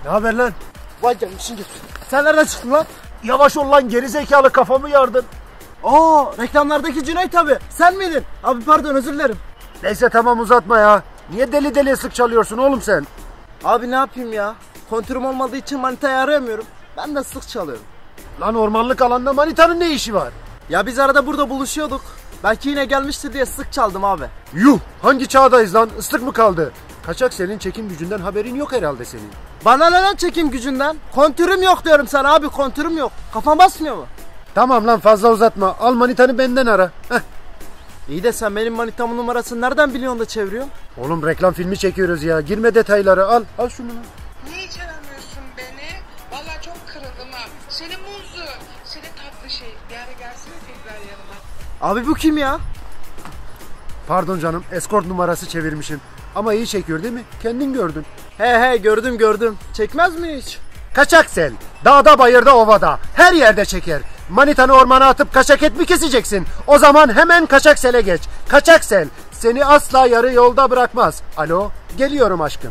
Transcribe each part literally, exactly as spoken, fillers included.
Ne haber lan? Vay gelmişsin götür. Sen nereden çıktın lan? Yavaş ol lan, gerizekalı, kafamı yardın. Aa, reklamlardaki Cüneyt abi. Sen miydin? Abi pardon, özür dilerim. Neyse tamam, uzatma ya. Niye deli deli ıslık çalıyorsun oğlum sen? Abi ne yapayım ya? Kontürüm olmadığı için manitayı arayamıyorum. Ben de ıslık çalıyorum. Lan ormanlık alanda manitanın ne işi var? Ya biz arada burada buluşuyorduk. Belki yine gelmiştir diye ıslık çaldım abi. Yuh, hangi çağdayız lan? Islık mı kaldı? Kaçak senin çekim gücünden haberin yok herhalde senin. Bana ne lan çekim gücünden? Kontürüm yok diyorum sana abi, kontürüm yok. Kafam basmıyor mu? Tamam lan, fazla uzatma. Al manitanı benden ara. Heh. İyi de sen benim manitamın numarasını nereden biliyorsun da çeviriyorsun? Oğlum reklam filmi çekiyoruz ya. Girme detaylara. Al. Al şunu. Niye hiç aramıyorsun beni? Vallahi çok kırıldım ha. Seni muzlu, seni tatlı şey. Bir ara gelsene tekrar yanıma. Abi bu kim ya? Pardon canım. Escort numarası çevirmişim. Ama iyi çekiyor değil mi? Kendin gördün. He he, gördüm gördüm. Çekmez mi hiç? Kaçak sel. Dağda, bayırda, ovada. Her yerde çeker. Manitanı ormana atıp kaçak et mi keseceksin? O zaman hemen kaçak sele geç. Kaçak sel. Seni asla yarı yolda bırakmaz. Alo, geliyorum aşkım.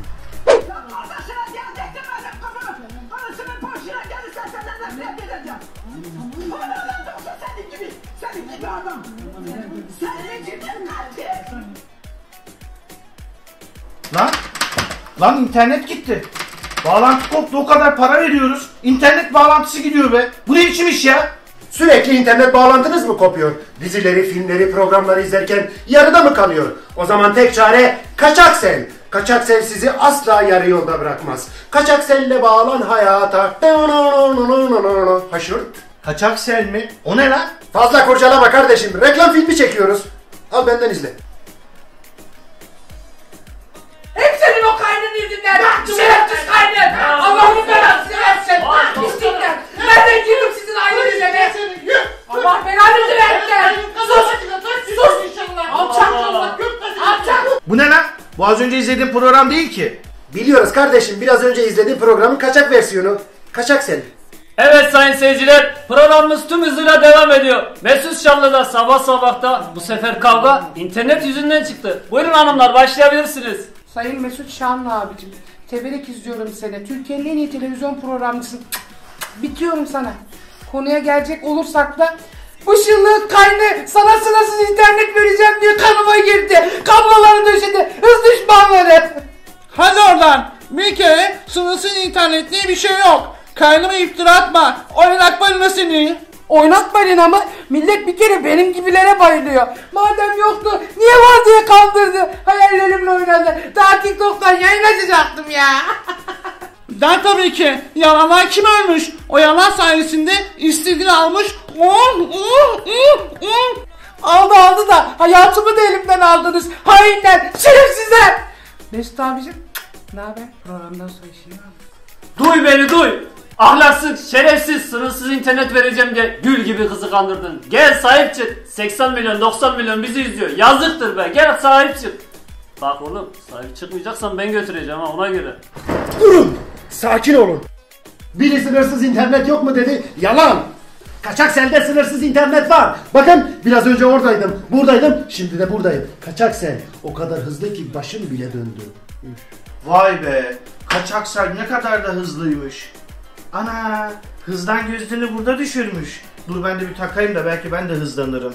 Lan, lan internet gitti. Bağlantı koptu, o kadar para veriyoruz. İnternet bağlantısı gidiyor be. Bu ne biçim iş ya? Sürekli internet bağlantınız mı kopuyor? Dizileri, filmleri, programları izlerken yarıda mı kalıyor? O zaman tek çare kaçak sel. Kaçak sel sizi asla yarı yolda bırakmaz. Kaçak selle bağlan hayata. Haşırt. Kaçak sel mi? O ne lan? Fazla kurcalama kardeşim. Reklam filmi çekiyoruz. Al benden izle. Hep senin o kaynın yüzünden. Şerefsiz kaynın. Allah'ın belasını versin. Pislikler. Nereden girdim sizin ailenize be? Allah belanızı versin. Sus. Sus. Alçak. Alçak. Bu ne lan? Bu az önce izlediğim program değil ki. Biliyoruz kardeşim. Biraz önce izlediğim programın kaçak versiyonu. Kaçak sel. Evet sayın seyirciler, programımız tüm hızıyla devam ediyor. Mesut Şanlı'da sabah sabahta bu sefer kavga internet yüzünden çıktı. Buyurun hanımlar, başlayabilirsiniz. Sayın Mesut Şanlı abicim, tebrik izliyorum seni. Türkiye'nin en iyi televizyon programcısın. Bitiyorum sana. Konuya gelecek olursak da bu şıllık kaynı sana sınırsız internet vereceğim diye kanıma girdi. Kabloları döşedi. Hız düşmanları. Hadi oradan. Bir kere sınırsız internet diye bir şey yok. Kaynıma iftira atma. Oynak balina seni. Oynak balina mı? Millet bir kere benim gibilere bayılıyor. Madem yoktu niye var diye kandırdı. Hayallerimle oynadı. Daha TikTok'tan yayın açacaktım ya. Der tabii ki. Yalanlar kim ölmüş? O yalan sayesinde istediğini almış. Oh, oh, oh, oh. Aldı aldı da hayatımı da elimden aldınız. Hainler, şerefsizler. Mesut abicim, ne haber? Programdan sonra işin var mı? Duy beni duy. Ahlaksız, şerefsiz, sınırsız internet vereceğim diye gül gibi kızı kandırdın. Gel sahip çık. seksen milyon doksan milyon bizi izliyor. Yazıktır be, gel sahip çık. Bak oğlum, sahip çıkmayacaksan ben götüreceğim ha, ona göre. Durun. Sakin olun. Biri sınırsız internet yok mu dedi. Yalan. Kaçak selde sınırsız internet var. Bakın biraz önce oradaydım. Buradaydım. Şimdi de buradayım. Kaçak sel. O kadar hızlı ki başım bile döndü. Üf. Vay be. Kaçak sel ne kadar da hızlıymış. Ana, hızdan gözlüğünü burada düşürmüş. Dur ben de bir takayım da belki ben de hızlanırım.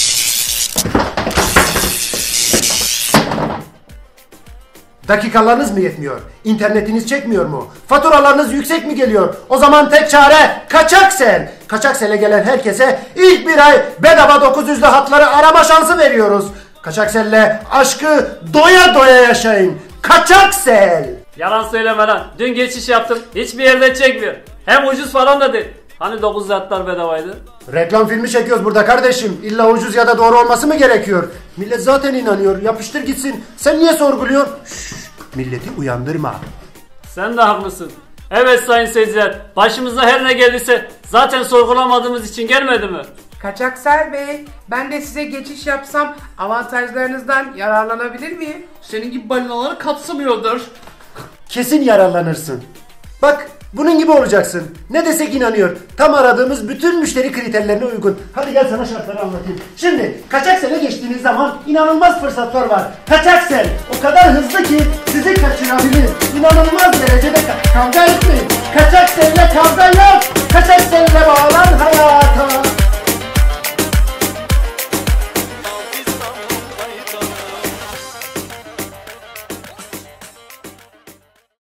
Dakikalarınız mı yetmiyor? İnternetiniz çekmiyor mu? Faturalarınız yüksek mi geliyor? O zaman tek çare kaçak sel. Kaçak sele gelen herkese ilk bir ay bedava dokuz yüzlü hatları arama şansı veriyoruz. Kaçak selle aşkı doya doya yaşayın. Kaçak sel. Yalan söyleme lan. Dün geçiş yaptım. Hiçbir yerde çekmiyor. Hem ucuz falan da değil. Hani dokuz hatlar bedavaydı? Reklam filmi çekiyoruz burada kardeşim. İlla ucuz ya da doğru olması mı gerekiyor? Millet zaten inanıyor. Yapıştır gitsin. Sen niye sorguluyorsun? Şşş, milleti uyandırma. Sen de haklısın. Evet sayın seyirciler. Başımıza her ne geldiyse zaten sorgulamadığımız için gelmedi mi? Kaçaksel Bey, ben de size geçiş yapsam avantajlarınızdan yararlanabilir miyim? Senin gibi balinaları kapsamıyordur. Kesin yararlanırsın. Bak bunun gibi olacaksın. Ne desek inanıyor. Tam aradığımız bütün müşteri kriterlerine uygun. Hadi gel sana şartları anlatayım. Şimdi kaçak sele geçtiğiniz zaman inanılmaz fırsatlar var. Kaçak sel o kadar hızlı ki sizi kaçırabilir. İnanılmaz derecede ka- kavga etmeyin. Kaçak seninle kavga yok. Kaçak seninle